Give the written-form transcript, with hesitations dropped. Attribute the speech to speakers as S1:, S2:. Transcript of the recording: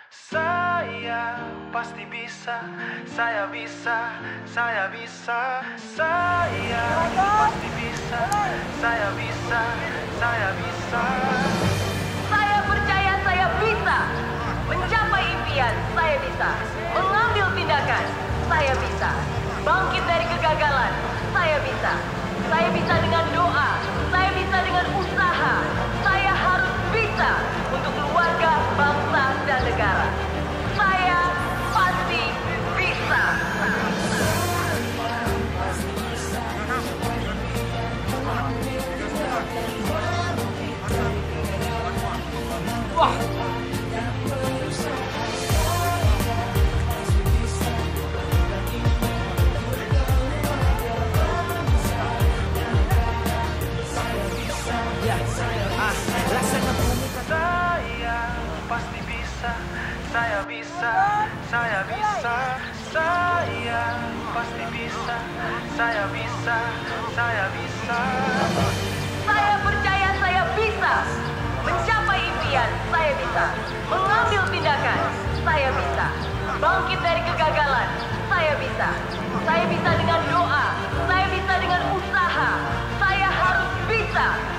S1: Saya pasti bisa, saya bisa, saya bisa. Saya pasti bisa, saya bisa, saya bisa.
S2: Saya percaya saya bisa mencapai impian, saya bisa mengambil tindakan, saya bisa bangkit dari kegagalan, saya bisa. Saya bisa dengan doa, saya bisa dengan usaha. Saya harus bisa untuk keluarga, bangsa, dan negara. Saya pasti bisa.
S3: Wah.
S1: Saya pasti bisa, saya bisa, saya bisa. Saya pasti bisa, saya bisa, saya bisa.
S2: Saya percaya saya bisa mencapai impian, saya bisa mengambil tindakan, saya bisa bangkit dari kegagalan, saya bisa. Saya bisa dengan doa, saya bisa dengan usaha. Saya harus bisa